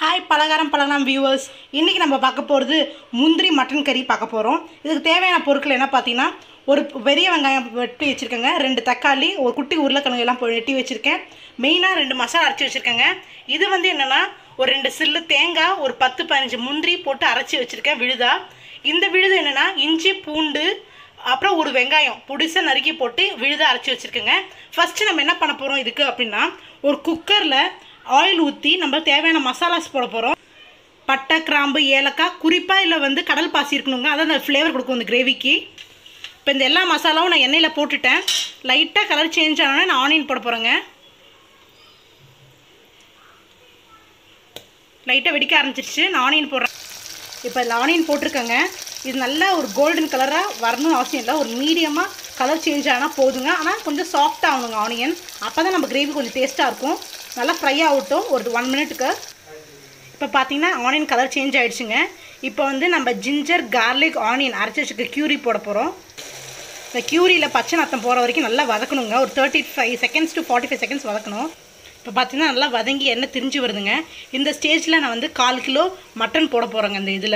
Hi பலகாரம் viewers, இன்றைக்கி நம்ம பார்க்க போகிறது முந்திரி மட்டன் கறி பார்க்க போகிறோம். இதுக்கு தேவையான பொருட்கள் என்ன பார்த்தீங்கன்னா, ஒரு பெரிய வெங்காயம் வெட்டி வச்சுருக்கேங்க, 2 தக்காளி, ஒரு குட்டி உருளைக்கிழங்கு எல்லாம் வெட்டி வச்சுருக்கேன். மெயினாக 2 மசாலா அரைச்சி வச்சுருக்கேங்க. இது என்னென்னா, ஒரு 2 சில்லு தேங்காய், ஒரு 10-15 முந்திரி போட்டு அரைச்சி வச்சுருக்கேன் விழுதா. இந்த விழுது என்னென்னா, இஞ்சி பூண்டு அப்புறம் ஒரு வெங்காயம் பொடிசாக நறுக்கி போட்டு விழுதாக அரைச்சி வச்சுருக்கேங்க. ஃபஸ்ட்டு நம்ம என்ன பண்ண போகிறோம் இதுக்கு அப்படின்னா, ஒரு குக்கரில் ஆயில் ஊற்றி நம்ம தேவையான மசாலாஸ் போட போகிறோம். பட்டை, கிராம்பு, ஏலக்காய், குறிப்பாக இல்லை கடல் பாசி இருக்கணுங்க, அதான் அந்த ஃப்ளேவர் கொடுக்கும் இந்த கிரேவிக்கு. இப்போ இந்த எல்லா மசாலாவும் நான் எண்ணெயில் போட்டுட்டேன். லைட்டாக கலர் சேஞ்ச் ஆனோடனே நான் ஆனியன் போட போகிறேங்க. லைட்டாக வெடிக்க ஆரம்பிச்சிருச்சு, நான் ஆனியன் போடுறேன். இப்போ இதில் ஆனியன் போட்டிருக்கேங்க. இது நல்லா ஒரு கோல்டன் கலராக வரணும்னு அவசியம் இல்லை, ஒரு மீடியமாக கலர் சேஞ்ச் ஆனால் போதுங்க. ஆனால் கொஞ்சம் சாஃப்ட் ஆகணுங்க ஆனியன், அப்போ தான் நம்ம கிரேவி கொஞ்சம் டேஸ்ட்டாக இருக்கும். நல்லா ஃப்ரை ஆகட்டும் ஒரு 1 மினிட்டுக்கு. இப்போ பார்த்தீங்கன்னா ஆனியன் கலர் சேஞ்ச் ஆகிடுச்சுங்க. இப்போ நம்ம ஜிஞ்சர், கார்லிக், ஆனியன் அரைச்சி வச்சுக்க க்யூரி போட போகிறோம். இந்த க்யூரியில் பச்சை நத்தம் போகிற வரைக்கும் நல்லா வதக்கணுங்க. ஒரு 35 செகண்ட்ஸ் to 45 செகண்ட்ஸ் வதக்கணும். இப்போ பார்த்தீங்கன்னா நல்லா வதங்கி எண்ணெய் திரிஞ்சு வருதுங்க. இந்த ஸ்டேஜில் நான் 1/4 கிலோ மட்டன் போட போகிறேங்க. இந்த இதில்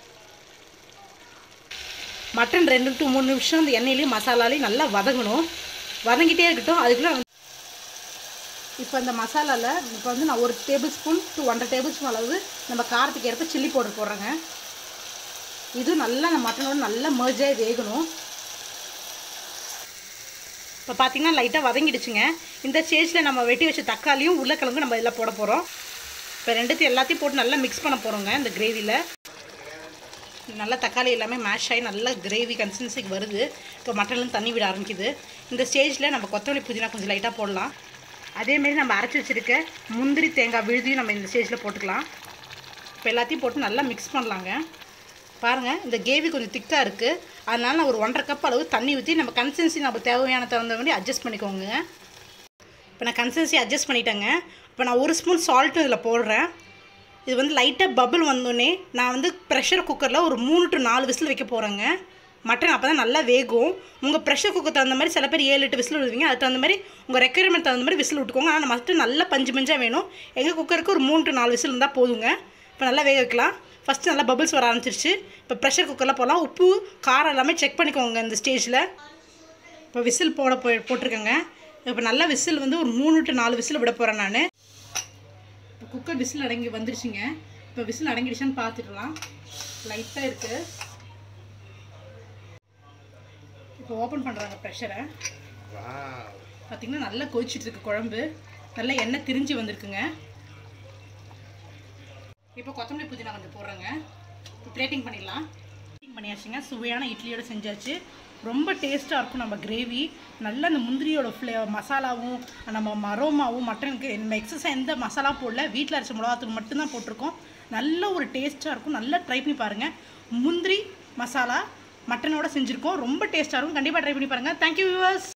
மட்டன் 2 to 3 நிமிஷம் இந்த எண்ணெயிலையும் மசாலாலையும் நல்லா வதங்கணும். வதங்கிட்டே இருக்கட்டும். அதுக்குள்ளே இப்போ இந்த மசாலாவில் இப்போ நான் 1 tablespoon to 1.5 tablespoon அளவு நம்ம காரத்துக்கு ஏற்ப சில்லி பவுடர் போடுறேங்க. இது நல்லா நம்ம மட்டனோட நல்லா மர்ஜாகி வேகணும். இப்போ பார்த்தீங்கன்னா லைட்டாக வதங்கிடுச்சுங்க. இந்த ஸ்டேஜில் நம்ம வெட்டி வச்ச தக்காளியும் உருளைக்கிழங்கும் நம்ம இதில் போட போகிறோம். இப்போ எல்லாத்தையும் போட்டு நல்லா மிக்ஸ் பண்ண போகிறோங்க. இந்த கிரேவியில் நல்லா தக்காளி எல்லாமே மேஷ் ஆகி நல்லா கிரேவி கன்சிஸ்டன்சிக்கு வருது. இப்போ மட்டன்லேருந்து தண்ணி விட ஆரம்பிக்குது. இந்த ஸ்டேஜில் நம்ம கொத்தமல்லி புதினா கொஞ்சம் லைட்டாக போடலாம். அதேமாரி நம்ம அரைச்சி வச்சுருக்க முந்திரி, தேங்காய் விழுதியும் நம்ம இந்த ஸ்டேஜில் போட்டுக்கலாம். இப்போ எல்லாத்தையும் போட்டு நல்லா மிக்ஸ் பண்ணலாங்க. பாருங்கள், இந்த கிரேவி கொஞ்சம் திக்காக இருக்குது, அதனால் நான் ஒரு 1.5 கப் அளவு தண்ணி ஊற்றி நம்ம கன்சிஸ்டன்சி நம்ம தேவையான தகுந்த மாதிரி அட்ஜஸ்ட் பண்ணிக்கோங்க. இப்போ நான் கன்சிஸ்டன்சி அட்ஜஸ்ட் பண்ணிட்டேங்க. இப்போ நான் 1 ஸ்பூன் சால்ட்டும் இதில் போடுறேன். இது லைட்டாக பபிள் வந்தோடனே நான் ப்ரெஷர் குக்கரில் ஒரு 3 to 4 விசில் வைக்க போகிறேங்க. மட்டன் அப்போ தான் நல்லா வேகும். உங்கள் ப்ரெஷர் குக்கர் தகுந்த மாதிரி சில பேர் 7-8 விசில் விடுவீங்க. அதுக்கு தகுந்த மாதிரி உங்கள் ரெக்யர்மெண்ட் தகுந்த மாதிரி விசில் விட்டுக்கோங்க. ஆனால் மட்டன் நல்லா பஞ்சாக வேணும். எங்கள் குக்கருக்கு ஒரு 3 to 4 விசில் இருந்தால் போதுங்க. இப்போ நல்லா வேக வைக்கலாம். ஃபஸ்ட்டு நல்லா பபிள்ஸ் வர ஆரம்பிச்சிருச்சு. இப்போ ப்ரெஷர் குக்கரில் போகலாம். உப்பு, காரம் எல்லாமே செக் பண்ணிக்கோங்க இந்த ஸ்டேஜில். இப்போ விசில் போட்டிருக்கேங்க. இப்போ நல்லா விசில் ஒரு 3 to 4 விசில் விட போகிறேன் நான். இப்போ குக்கர் விசில் அடங்கி வந்துருச்சுங்க. இப்போ விசில் அடங்கிடுச்சான்னு பார்த்துக்கலாம். லைட்டாக இருக்குது. இப்போ ஓப்பன் பண்ணுறாங்க ப்ரெஷரை. பார்த்திங்கன்னா நல்லா கொதிச்சிட்ருக்கு குழம்பு. நல்லா எண்ணெய் திரிஞ்சு வந்திருக்குங்க. இப்போ கொத்தமல்லி புதினா கொஞ்சம் போடுறேங்க. இப்போ பிளேட்டிங் பண்ணிடலாம். பிளேட்டிங் பண்ணியாச்சுங்க. சுவையான இட்லியோடு செஞ்சாச்சு. ரொம்ப டேஸ்ட்டாக இருக்கும் நம்ம கிரேவி. நல்லா அந்த முந்திரியோட மசாலாவும் நம்ம அரோமாவும் மட்டனுக்கு நம்ம எக்ஸஸாக எந்த மசாலா போடல, வீட்டில் அரைச்ச மிளகாத்தூள் மட்டும்தான் போட்டிருக்கோம். நல்ல ஒரு டேஸ்ட்டாக இருக்கும். நல்லா ட்ரை பண்ணி பாருங்கள். முந்திரி மசாலா மட்டனோட செஞ்சுருக்கோம். ரொம்ப டேஸ்ட்டாக இருக்கும். கண்டிப்பாக ட்ரை பண்ணி பாருங்கள். Thank you viewers.